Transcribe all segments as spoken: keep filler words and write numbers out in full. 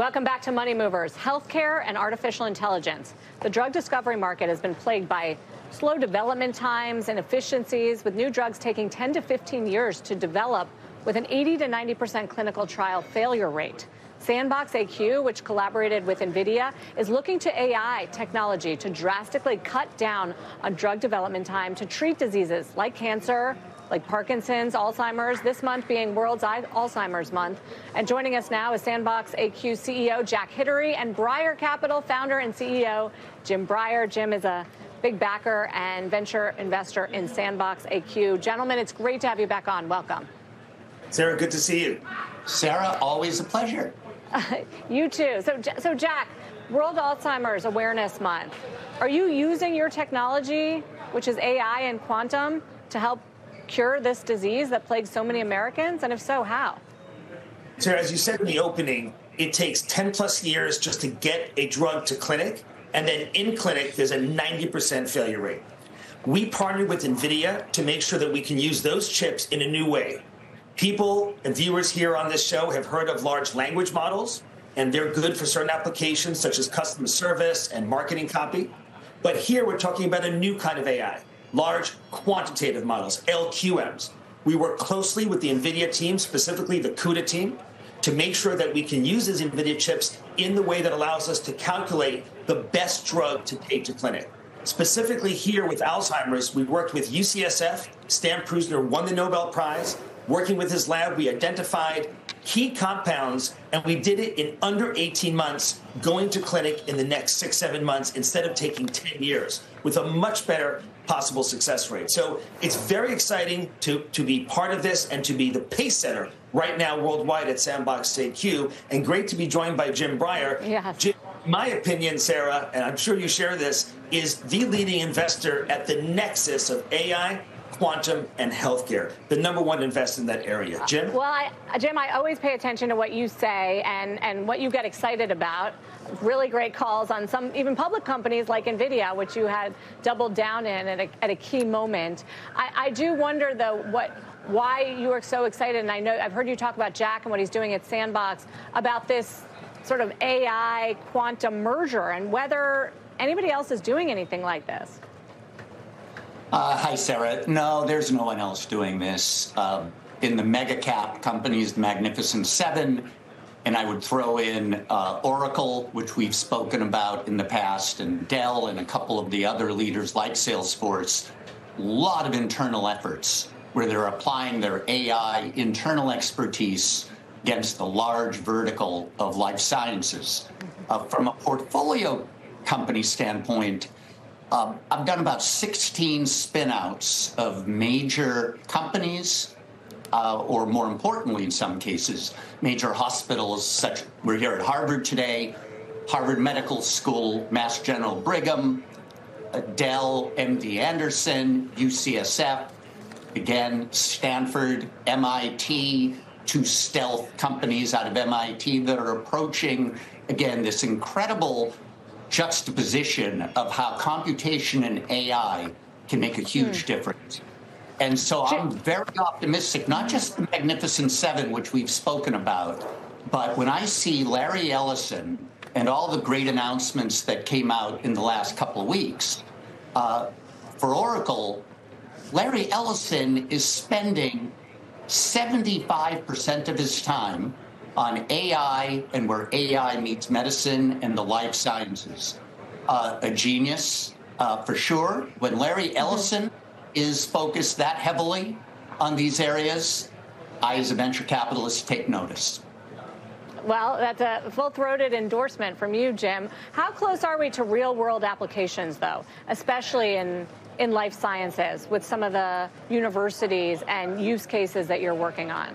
Welcome back to Money Movers. Healthcare and artificial intelligence. The drug discovery market has been plagued by slow development times and inefficiencies, with new drugs taking ten to fifteen years to develop, with an eighty to ninety percent clinical trial failure rate. SandboxAQ, which collaborated with NVIDIA, is looking to A I technology to drastically cut down on drug development time to treat diseases like cancer, like Parkinson's, Alzheimer's, this month being World's Alzheimer's Month. And joining us now is SandboxAQ C E O Jack Hidary and Breyer Capital founder and C E O Jim Breyer. Jim is a big backer and venture investor in SandboxAQ. Gentlemen, it's great to have you back on. Welcome. Sarah, good to see you. Sarah, always a pleasure. Uh, you too. So, so Jack, World Alzheimer's Awareness Month. Are you using your technology, which is A I and quantum, to help cure this disease that plagues so many Americans? And if so, how? Sarah, as you said in the opening, it takes ten plus years just to get a drug to clinic. And then in clinic, there's a ninety percent failure rate. We partnered with NVIDIA to make sure that we can use those chips in a new way. People and viewers here on this show have heard of large language models, and they're good for certain applications such as customer service and marketing copy. But here we're talking about a new kind of A I, large quantitative models, L Q Ms. We work closely with the NVIDIA team, specifically the CUDA team, to make sure that we can use these NVIDIA chips in the way that allows us to calculate the best drug to take to clinic. Specifically here with Alzheimer's, we worked with U C S F. Stan Prusner won the Nobel Prize. Working with his lab, we identified key compounds, and we did it in under eighteen months, going to clinic in the next six, seven months instead of taking ten years, with a much better possible success rate. So it's very exciting to, to be part of this and to be the pace setter right now worldwide at SandboxAQ, and great to be joined by Jim Breyer. Yes. Jim, my opinion, Sarah, and I'm sure you share this, is the leading investor at the nexus of A I, quantum, and healthcare, the number one investor in that area. Jim? Well, I, Jim, I always pay attention to what you say and, and what you get excited about. Really great calls on some even public companies like NVIDIA, which you had doubled down in at a, at a key moment. I, I do wonder, though, what why you are so excited, and I know I've heard you talk about Jack and what he's doing at Sandbox, about this sort of A I quantum merger, and whether anybody else is doing anything like this. Uh, hi, Sarah. No, there's no one else doing this. Uh, in the mega cap companies, the Magnificent Seven, and I would throw in uh, Oracle, which we've spoken about in the past, and Dell and a couple of the other leaders like Salesforce, a lot of internal efforts where they're applying their A I internal expertise against the large vertical of life sciences. Uh, from a portfolio company standpoint, Uh, I've done about sixteen spin-outs of major companies, uh, or more importantly, in some cases, major hospitals. Such we're here at Harvard today, Harvard Medical School, Mass General Brigham, uh, Dell, M D Anderson, U C S F, again, Stanford, M I T, two stealth companies out of M I T that are approaching, again, this incredible juxtaposition of how computation and A I can make a huge mm. difference. And so I'm very optimistic, not just the Magnificent Seven, which we've spoken about, but when I see Larry Ellison and all the great announcements that came out in the last couple of weeks, uh, for Oracle, Larry Ellison is spending seventy-five percent of his time on A I and where A I meets medicine and the life sciences. Uh, a genius, uh, for sure. When Larry Ellison mm-hmm. is focused that heavily on these areas, I, as a venture capitalist, take notice. Well, that's a full-throated endorsement from you, Jim. How close are we to real-world applications, though, especially in, in life sciences with some of the universities and use cases that you're working on?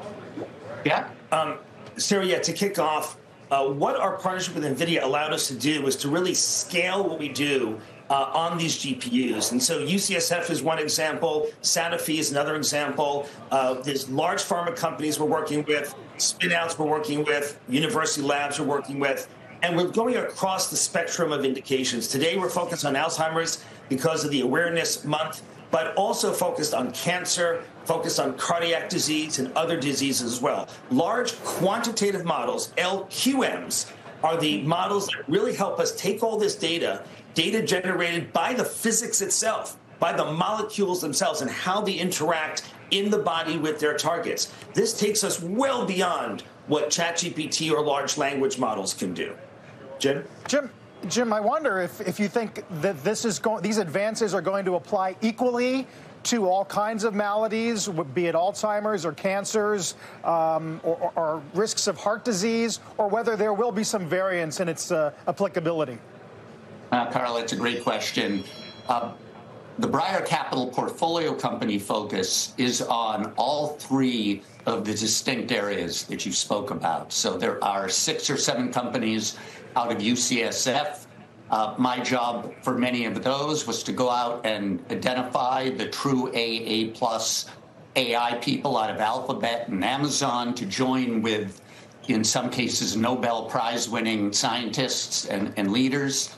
Yeah. Um, Sarah, yeah, to kick off, uh, what our partnership with NVIDIA allowed us to do was to really scale what we do uh, on these G P Us. And so U C S F is one example. Sanofi is another example. Uh, there's large pharma companies we're working with, spin-outs we're working with, university labs we're working with, and we're going across the spectrum of indications. Today, we're focused on Alzheimer's because of the Awareness Month. but also focused on cancer, focused on cardiac disease and other diseases as well. Large quantitative models, L Q Ms, are the models that really help us take all this data, data generated by the physics itself, by the molecules themselves and how they interact in the body with their targets. This takes us well beyond what ChatGPT or large language models can do. Jim? Jim, Jim, I wonder if, if you think that this is go- these advances are going to apply equally to all kinds of maladies, be it Alzheimer's or cancers, um, or, or, or risks of heart disease, or whether there will be some variance in its uh, applicability. Uh, Carl, it's a great question. Uh, the Breyer Capital portfolio company focus is on all three of the distinct areas that you spoke about. So there are six or seven companies out of U C S F. Uh, my job for many of those was to go out and identify the true A A plus A I people out of Alphabet and Amazon to join with, in some cases, Nobel Prize winning scientists and, and leaders.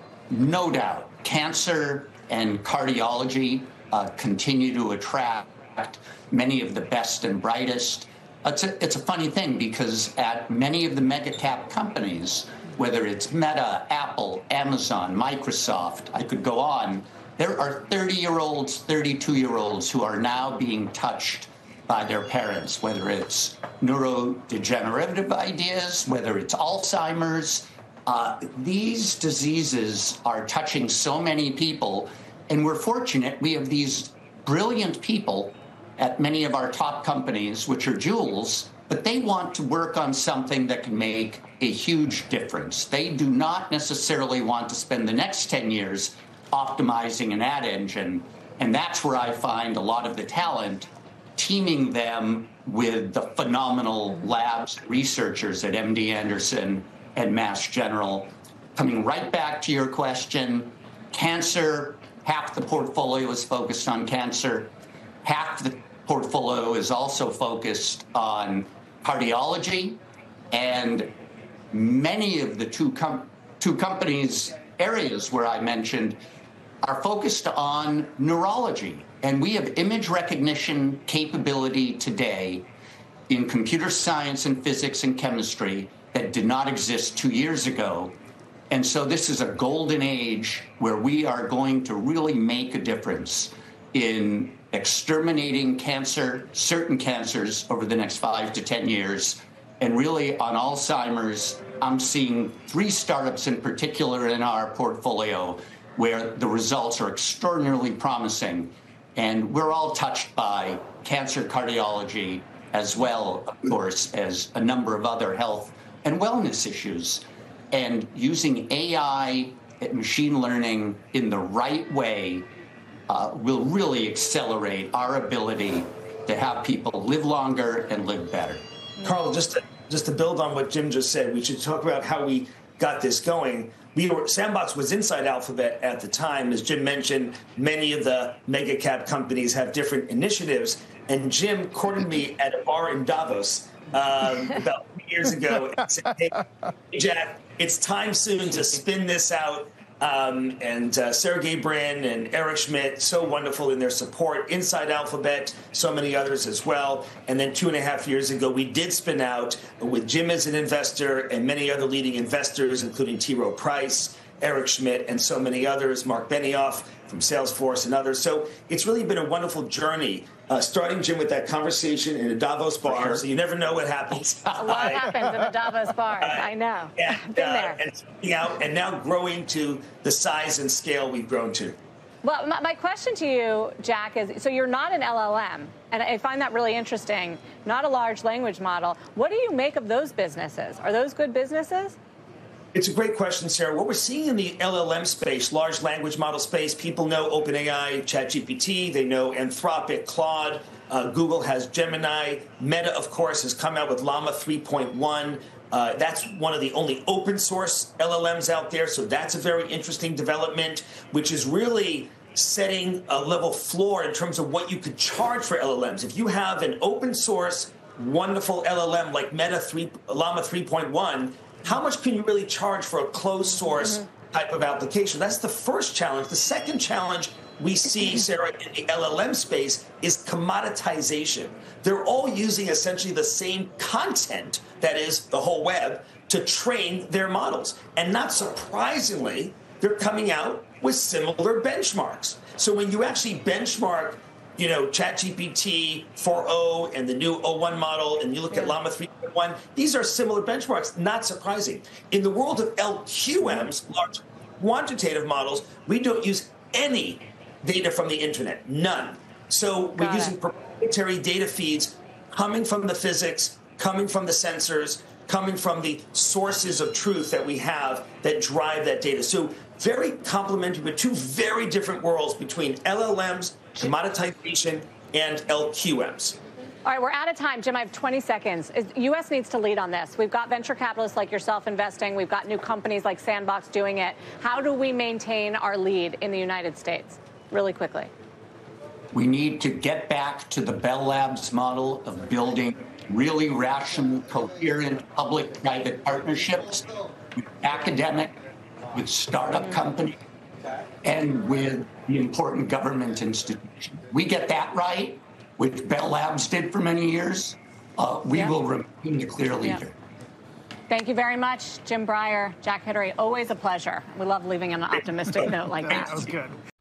No doubt, cancer and cardiology uh, continue to attract many of the best and brightest. It's a, it's a funny thing because at many of the mega cap companies, whether it's Meta, Apple, Amazon, Microsoft, I could go on, there are thirty-year-olds, thirty-two-year-olds who are now being touched by their parents, whether it's neurodegenerative ideas, whether it's Alzheimer's. Uh, these diseases are touching so many people, and we're fortunate we have these brilliant people at many of our top companies, which are jewels, but they want to work on something that can make a huge difference. They do not necessarily want to spend the next ten years optimizing an ad engine, and that's where I find a lot of the talent, teaming them with the phenomenal labs, researchers at M D Anderson and Mass General. Coming right back to your question, cancer, half the portfolio is focused on cancer. Half the portfolio is also focused on cardiology, and many of the two, com- two companies' areas where I mentioned are focused on neurology. And we have image recognition capability today in computer science and physics and chemistry that did not exist two years ago. And so this is a golden age where we are going to really make a difference in exterminating cancer, certain cancers, over the next five to ten years. And really on Alzheimer's, I'm seeing three startups in particular in our portfolio where the results are extraordinarily promising. And we're all touched by cancer cardiology as well, of course, as a number of other health and wellness issues. And using A I and machine learning in the right way uh, will really accelerate our ability to have people live longer and live better. Carl, just to, just to build on what Jim just said, we should talk about how we got this going. We were, Sandbox was inside Alphabet at the time. As Jim mentioned, many of the mega cap companies have different initiatives. And Jim courted me at a bar in Davos um, about three years ago and said, hey, Jack, it's time soon to spin this out. Um, and uh, Sergey Brin and Eric Schmidt, so wonderful in their support inside Alphabet, so many others as well. And then two and a half years ago, we did spin out with Jim as an investor and many other leading investors, including T. Rowe Price, Eric Schmidt, and so many others, Mark Benioff from Salesforce and others. So it's really been a wonderful journey, uh, starting, Jim, with that conversation in a Davos bar. Sure. So you never know what happens. A lot happens in the Davos bars. Uh, I know. And, I've been uh, there. And, speaking out, and now growing to the size and scale we've grown to. Well, my, my question to you, Jack, is, so you're not an L L M, and I find that really interesting, not a large language model. What do you make of those businesses? Are those good businesses? It's a great question, Sarah. What we're seeing in the L L M space, large language model space, people know OpenAI, ChatGPT, they know Anthropic, Claude, uh, Google has Gemini, Meta, of course, has come out with Llama three point one. Uh, that's one of the only open source L L Ms out there, so that's a very interesting development, which is really setting a level floor in terms of what you could charge for L L Ms. If you have an open source, wonderful L L M like Meta three, Llama three point one, how much can you really charge for a closed source mm-hmm. type of application? That's the first challenge. The second challenge we see, Sarah, in the L L M space is commoditization. They're all using essentially the same content, that is the whole web, to train their models. And not surprisingly, they're coming out with similar benchmarks. So when you actually benchmark, you know, ChatGPT four point oh and the new O one model, and you look yeah. at Llama three point one, these are similar benchmarks, not surprising. In the world of L Q Ms, large quantitative models, we don't use any data from the internet, none. So we're Got using it. proprietary data feeds coming from the physics, coming from the sensors, coming from the sources of truth that we have that drive that data. So very complementary, but two very different worlds between L L Ms, commoditization, and L Q Ms. All right, we're out of time. Jim, I have twenty seconds. U S needs to lead on this. We've got venture capitalists like yourself investing. We've got new companies like Sandbox doing it. How do we maintain our lead in the United States? Really quickly. We need to get back to the Bell Labs model of building really rational, coherent public-private partnerships with academic, with startup companies, and with the important government institutions. We get that right, which Bell Labs did for many years, uh, we yeah. will remain the clear leader. Yeah. Thank you very much, Jim Breyer, Jack Hidary. Always a pleasure. We love leaving on an optimistic note like that. That was good.